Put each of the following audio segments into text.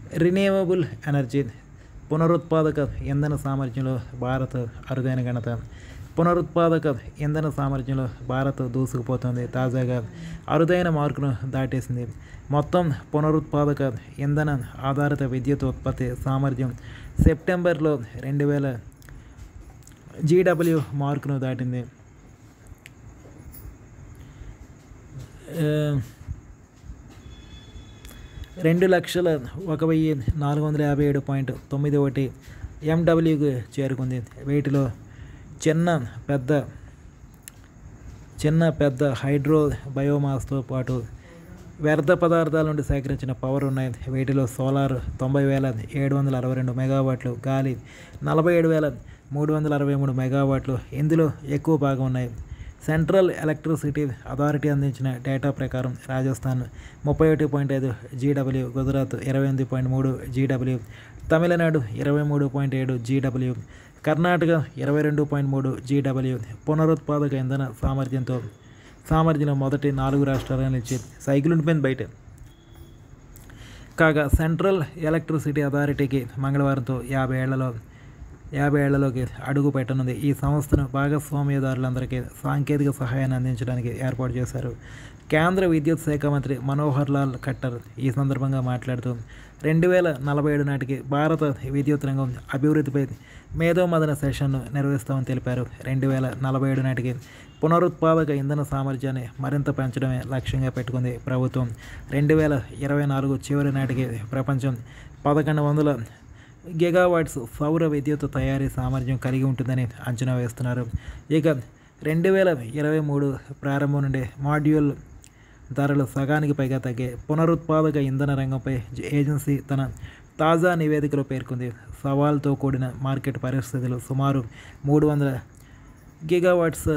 Renewable energy పునరుత్పాదక ఇంధన సామర్థ్యంలో భారత్ అరుదైన ఘనత. పునరుత్పాదక ఇంధన సామర్థ్యంలో భారత్ దూసుకుపోతుంది. తాజాగా అరుదైన మార్కును దాటేసింది. మొత్తం పునరుత్పాదక ఇంధన ఆధారిత విద్యుత్ ఉత్పత్తి సామర్థ్యం సెప్టెంబర్లో 2000 GW మార్కును దాటింది. 2,01,457.91 MWకు చేరుకుంది. వీటిలో చిన్న పెద్ద హైడ్రో బయోమాస్తో పాటు వ్యర్థ పదార్థాల నుండి సేకరించిన పవర్ ఉన్నాయి. వీటిలో సోలార్ 90,762 మెగావాట్లు, గాలి 47,363 మెగావాట్లు ఇందులో ఎక్కువ భాగం ఉన్నాయి. సెంట్రల్ ఎలక్ట్రిసిటీ అథారిటీ అందించిన డేటా ప్రకారం Rajasthan 31.5 GW, Gujarat 28.3 GW, Tamil Nadu 23.7 GW, Karnataka 22.3 GW పునరుత్పాదక ఇంధన సామర్థ్యంలో మొదటి 4 రాష్ట్రాలుగా నిలిచి సైకిల్ ఉండిపోయింది బయట. కాగా సెంట్రల్ ఎలక్ట్రిసిటీ అథారిటీకి మంగళవారంతో 50 ఏళ్లలోకి అడుగు పెట్టనుంది. ఈ సంస్థను భాగస్వామ్యదారులందరికీ సాంకేతిక సహాయాన్ని అందించడానికి ఏర్పాటు చేశారు. కేంద్ర విద్యుత్ శాఖ మంత్రి మనోహర్ లాల్ ఖట్టర్ ఈ సందర్భంగా మాట్లాడుతూ 2047 నాటికి భారత విద్యుత్ రంగం అభివృద్ధిపై మేధోమథన సెషన్ను నిర్వహిస్తామని తెలిపారు. 2047 నాటికి పునరుత్పాదక ఇంధన సామర్థ్యాన్ని మరింత పెంచడమే లక్ష్యంగా పెట్టుకుంది ప్రభుత్వం. 2024 చివరి నాటికి ప్రపంచం 1100 గిగావాట్స్ సౌర విద్యుత్ తయారీ సామర్థ్యం కలిగి ఉంటుందని అంచనా వేస్తున్నారు. ఇక 2023 ప్రారంభం నుండి మాడ్యూల్ ధరలు సగానికి పైగా తగ్గాయి. పునరుత్పాదక ఇంధన రంగంపై ఏజెన్సీ తన తాజా నివేదికలో పేర్కొంది. సవాల్తో కూడిన మార్కెట్ పరిస్థితులు సుమారు 300 గిగావాట్స్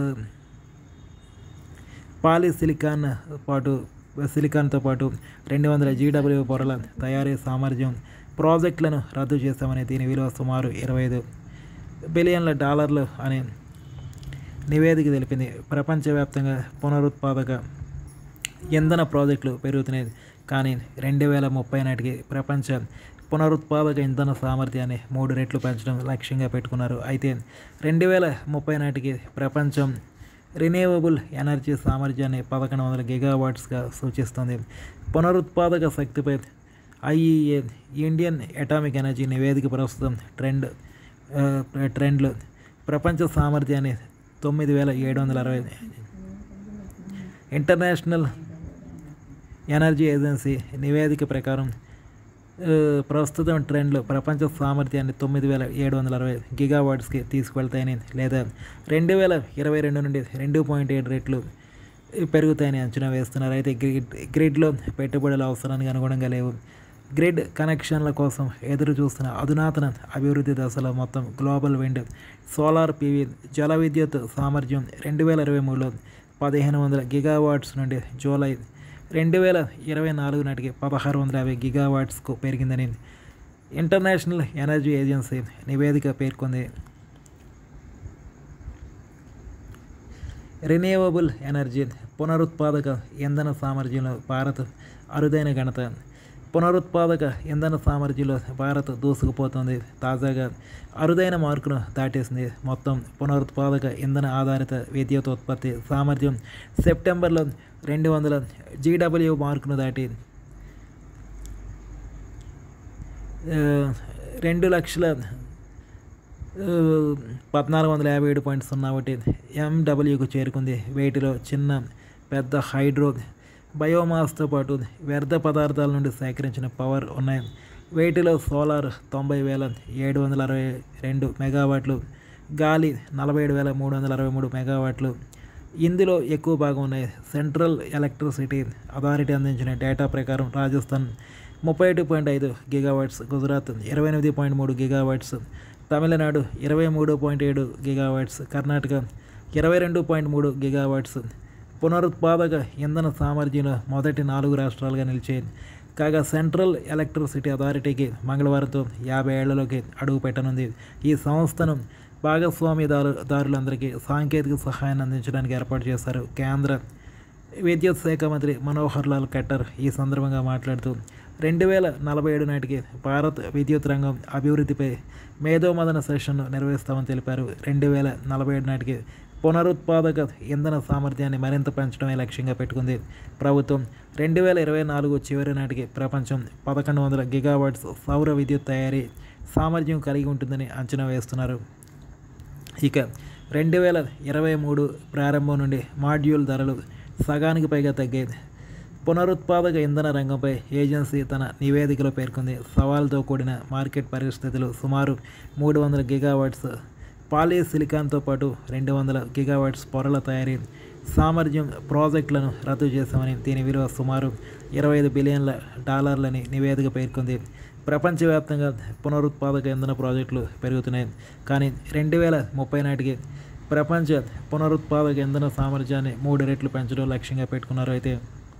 సిలికాన్తో పాటు 200 GW పొరల తయారీ సామర్థ్యం ప్రాజెక్టులను రద్దు చేశామని, దీని విలువ సుమారు $25 బిలియన్ల అని నివేదిక తెలిపింది. ప్రపంచవ్యాప్తంగా పునరుత్పాదక ఇంధన ప్రాజెక్టులు పెరుగుతున్నాయి. కానీ 2030 నాటికి ప్రపంచ పునరుత్పాదక ఇంధన సామర్థ్యాన్ని 3 రెట్లు పెంచడం లక్ష్యంగా పెట్టుకున్నారు. అయితే 2030 నాటికి ప్రపంచం రిన్యూవబుల్ ఎనర్జీ సామర్థ్యాన్ని 1100 గిగావాట్స్గా సూచిస్తుంది. పునరుత్పాదక శక్తిపై IEA ఇండియన్ అటామిక్ ఎనర్జీ నివేదిక ప్రస్తుతం ట్రెండ్లు ప్రపంచ సామర్థ్యాన్ని 9,760. ఇంటర్నేషనల్ ఎనర్జీ ఏజెన్సీ నివేదిక ప్రకారం ప్రస్తుతం ట్రెండ్లు ప్రపంచ సామర్థ్యాన్ని 9,760 గిగావాట్స్కి తీసుకువెళ్తాయని, లేదా 2022 నుండి 2.7 రెట్లు పెరుగుతాయని అంచనా వేస్తున్నారు. అయితే గ్రిడ్లో పెట్టుబడుల అవసరానికి అనుగుణంగా లేవు. గ్రిడ్ కనెక్షన్ల కోసం ఎదురు చూస్తున్న అధునాతన అభివృద్ధి దశలో మొత్తం గ్లోబల్ విండ్, సోలార్ PV, జల విద్యుత్ సామర్థ్యం 2023లో 1,500 గిగావాట్స్ నుండి జూలై 2024 నాటికి 1,650 గిగావాట్స్కు పెరిగిందని ఇంటర్నేషనల్ ఎనర్జీ ఏజెన్సీ నివేదిక పేర్కొంది. రిన్యూవబుల్ ఎనర్జీ పునరుత్పాదక ఇంధన సామర్థ్యంలో భారత్ అరుదైన ఘనత. పునరుత్పాదక ఇంధన సామర్థ్యంలో భారత్ దూసుకుపోతుంది. తాజాగా అరుదైన మార్కును దాటేసింది. మొత్తం పునరుత్పాదక ఇంధన ఆధారిత విద్యుత్ ఉత్పత్తి సామర్థ్యం సెప్టెంబర్లో 200 GW మార్కును దాటి 2,14,57.01 MWకు చేరుకుంది. వీటిలో చిన్న పెద్ద హైడ్రో బయోమాస్తో పాటు వ్యర్థ పదార్థాల నుండి సేకరించిన పవర్ ఉన్నాయి. వీటిలో సోలార్ 90,762 మెగావాట్లు, గాలి 47,363 మెగావాట్లు ఇందులో ఎక్కువ భాగం ఉన్నాయి. సెంట్రల్ ఎలక్ట్రిసిటీ అథారిటీ అందించిన డేటా ప్రకారం Rajasthan 31.5 gigawatts, Gujarat 28.3 gigawatts, Tamil Nadu 23.7 gigawatts, Karnataka 22.3 gigawatts పునరుత్పాదక ఇంధన సామర్థ్యంలో మొదటి 4 రాష్ట్రాలుగా నిలిచాయి. కాగా సెంట్రల్ ఎలక్ట్రిసిటీ అథారిటీకి మంగళవారంతో 50 ఏళ్లలోకి అడుగు పెట్టనుంది. ఈ సంస్థను భాగస్వామ్యదారులందరికీ సాంకేతిక సహాయాన్ని అందించడానికి ఏర్పాటు చేశారు. కేంద్ర విద్యుత్ శాఖ మంత్రి మనోహర్ లాల్ ఖట్టర్ ఈ సందర్భంగా మాట్లాడుతూ 2047 నాటికి భారత్ విద్యుత్ రంగం అభివృద్ధిపై మేధోమథన సెషన్ను నిర్వహిస్తామని తెలిపారు. 2047 నాటికి పునరుత్పాదక ఇంధన సామర్థ్యాన్ని మరింత పెంచడమే లక్ష్యంగా పెట్టుకుంది ప్రభుత్వం. 2024 చివరి నాటికి ప్రపంచం 1100 గిగావాట్స్ సౌర విద్యుత్ తయారీ సామర్థ్యం కలిగి ఉంటుందని అంచనా వేస్తున్నారు. ఇక 2023 ప్రారంభం నుండి మాడ్యూల్ ధరలు సగానికి పైగా తగ్గాయి. పునరుత్పాదక ఇంధన రంగంపై ఏజెన్సీ తన నివేదికలో పేర్కొంది. సవాల్తో కూడిన మార్కెట్ పరిస్థితులు, సుమారు 300 గిగావాట్స్ పాలీసిలికాన్తో పాటు 200 గిగావాట్స్ పొరల తయారీ సామర్థ్యం ప్రాజెక్టులను రద్దు చేశామని, దీని విలువ సుమారు $25 బిలియన్లని నివేదిక పేర్కొంది. ప్రపంచవ్యాప్తంగా పునరుత్పాదక ఇంధన ప్రాజెక్టులు పెరుగుతున్నాయి, కానీ 2030 నాటికి ప్రపంచ పునరుత్పాదక ఇంధన సామర్థ్యాన్ని 3 రెట్లు పెంచడం లక్ష్యంగా పెట్టుకున్నారు. అయితే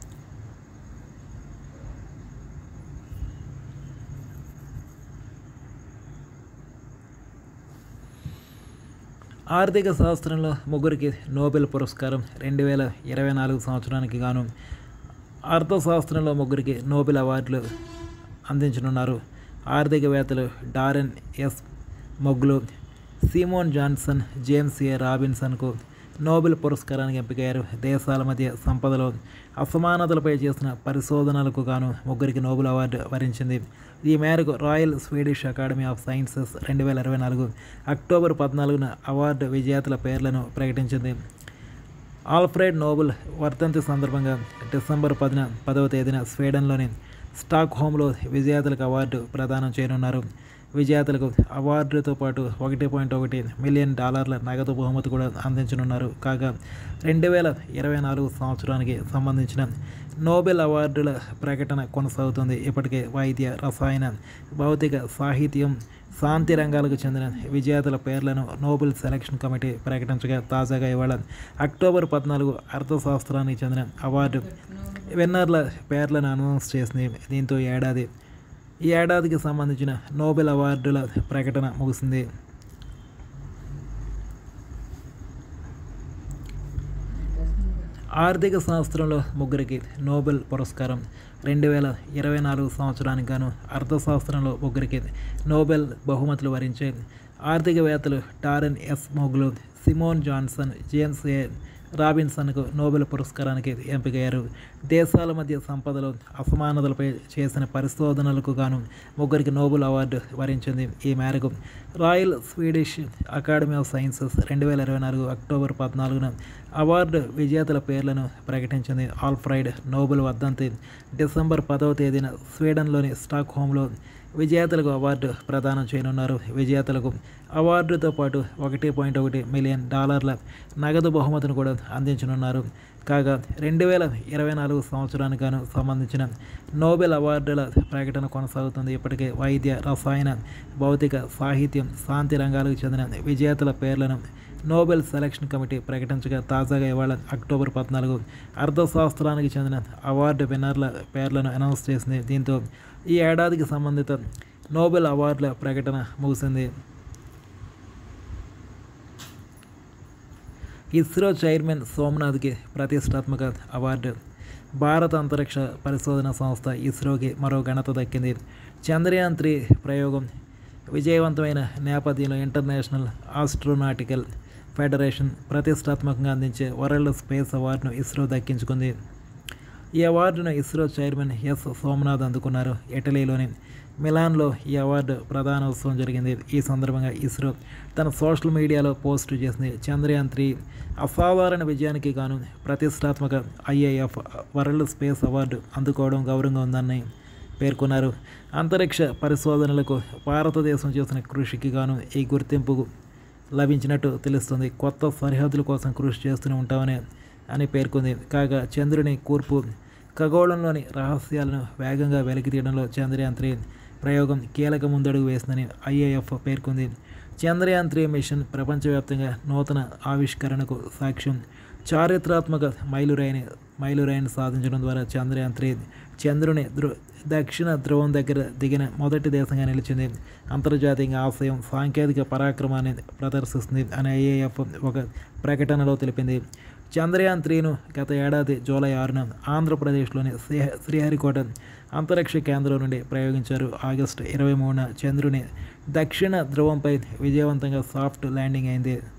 ఆర్థిక శాస్త్రంలో ముగ్గురికి నోబెల్ పురస్కారం. 2024 సంవత్సరానికి గాను అర్థశాస్త్రంలో ముగ్గురికి నోబెల్ అవార్డులు అందించనున్నారు. ఆర్థికవేత్తలు Daron Acemoglu, Simon Johnson, James A రాబిన్సన్కు నోబెల్ పురస్కారానికి ఎంపికయ్యారు. దేశాల మధ్య సంపదలో అసమానతలపై చేసిన పరిశోధనలకు గాను ముగ్గురికి నోబెల్ అవార్డు వరించింది. ఈ మేరకు Royal Swedish Academy of Sciences 2024 October 14న అవార్డు విజేతల పేర్లను ప్రకటించింది. ఆల్ఫ్రెడ్ నోబెల్ వర్ధంతి సందర్భంగా డిసెంబర్ 10వ తేదీన స్వీడన్లోని స్టాక్హోమ్లో విజేతలకు అవార్డు ప్రదానం చేయనున్నారు. విజేతలకు అవార్డుతో పాటు $1.1 మిలియన్ నగదు బహుమతి కూడా అందించనున్నారు. కాగా 2024 సంవత్సరానికి సంబంధించిన నోబెల్ అవార్డుల ప్రకటన కొనసాగుతుంది. ఇప్పటికే వైద్య, రసాయన, భౌతిక, సాహిత్యం, శాంతి రంగాలకు చెందిన విజేతల పేర్లను నోబెల్ సెలక్షన్ కమిటీ ప్రకటించగా, తాజాగా ఇవాళ అక్టోబర్ 14 అర్థశాస్త్రానికి చెందిన అవార్డు విన్నర్ల పేర్లను అనౌన్స్ చేసింది. దీంతో ఈ ఏడాదికి సంబంధించిన నోబెల్ అవార్డుల ప్రకటన ముగిసింది. ఆర్థిక శాస్త్రంలో ముగ్గురికి నోబెల్ పురస్కారం. 2024 సంవత్సరానికి గాను అర్థశాస్త్రంలో ముగ్గురికి నోబెల్ బహుమతులు వరించే ఆర్థికవేత్తలు Daron Acemoglu, Simon Johnson, James A రాబిన్సన్కు నోబెల్ పురస్కారానికి ఎంపికయ్యారు. దేశాల మధ్య సంపదలో అసమానతలపై చేసిన పరిశోధనలకు గాను ముగ్గురికి నోబెల్ అవార్డు వరించింది. ఈ మేరకు Royal Swedish Academy of Sciences 2024 October 14న అవార్డు విజేతల పేర్లను ప్రకటించింది. ఆల్ఫ్రెడ్ నోబెల్ వర్ధంతి డిసెంబర్ 10వ తేదీన స్వీడన్లోని స్టాక్హోమ్లో విజేతలకు అవార్డు ప్రదానం చేయనున్నారు. విజేతలకు అవార్డుతో పాటు $1.1 మిలియన్ నగదు బహుమతిని కూడా అందించనున్నారు. కాగా 2024 సంవత్సరానికి గాను సంబంధించిన నోబెల్ అవార్డుల ప్రకటన కొనసాగుతుంది. ఇప్పటికే వైద్య, రసాయన, భౌతిక, సాహిత్యం, శాంతి రంగాలకు చెందిన విజేతల పేర్లను నోబెల్ సెలక్షన్ కమిటీ ప్రకటించగా, తాజాగా ఇవాళ అక్టోబర్ 14 అర్థశాస్త్రానికి చెందిన అవార్డు విన్నర్ల పేర్లను అనౌన్స్ చేసింది. దీంతో ఈ ఏడాదికి సంబంధిత నోబెల్ అవార్డుల ప్రకటన ముగిసింది. ఇస్రో చైర్మన్ సోమనాథ్కి ప్రతిష్టాత్మక అవార్డు. భారత అంతరిక్ష పరిశోధన సంస్థ ఇస్రోకి మరో ఘనత దక్కింది. చంద్రయాన్ 3 ప్రయోగం విజయవంతమైన నేపథ్యంలో ఇంటర్నేషనల్ ఆస్ట్రోనాటికల్ ఫెడరేషన్ ప్రతిష్టాత్మకంగా అందించే వరల్డ్ స్పేస్ అవార్డును ఇస్రో దక్కించుకుంది. ఈ అవార్డును ఇస్రో చైర్మన్ ఎస్ సోమనాథ్ అందుకున్నారు. ఇటలీలోని మిలాన్లో ఈ అవార్డు ప్రదానోత్సవం జరిగింది. ఈ సందర్భంగా ఇస్రో తన సోషల్ మీడియాలో పోస్టు చేసింది. చంద్రయాన్ 3 అసాధారణ విజయానికి గాను ప్రతిష్టాత్మక IAF వరల్డ్ స్పేస్ అవార్డు అందుకోవడం గౌరవంగా ఉందని పేర్కొన్నారు. అంతరిక్ష పరిశోధనలకు భారతదేశం చేసిన కృషికి గాను ఈ గుర్తింపు లభించినట్టు తెలుస్తుంది. కొత్త సరిహద్దుల కోసం కృషి చేస్తూనే ఉంటామని పేర్కొంది. కాగా చంద్రుని కూర్పు ఖగోళంలోని రహస్యాలను వేగంగా వెలికితీయడంలో చంద్రయాన్ 3 ప్రయోగం కీలక ముందడుగు వేసిందని IAF పేర్కొంది. చంద్రయాన్ 3 మిషన్ ప్రపంచవ్యాప్తంగా నూతన ఆవిష్కరణకు సాక్ష్యం. చారిత్రాత్మక మైలురాయిని సాధించడం ద్వారా చంద్రయాన్ 3 చంద్రుని దక్షిణ ధ్రువం దగ్గర దిగిన మొదటి దేశంగా నిలిచింది. అంతర్జాతీయ ఆశయం, సాంకేతిక పరాక్రమాన్ని ప్రదర్శిస్తుంది అని IAF ఒక ప్రకటనలో తెలిపింది. చంద్రయాన్-3ను గత ఏడాది జూలై 6న ఆంధ్రప్రదేశ్లోని శ్రీహరికోట అంతరిక్ష కేంద్రం నుండి ప్రయోగించారు. ఆగస్టు 23న చంద్రుని దక్షిణ ధ్రువంపై విజయవంతంగా సాఫ్ట్ ల్యాండింగ్ అయింది.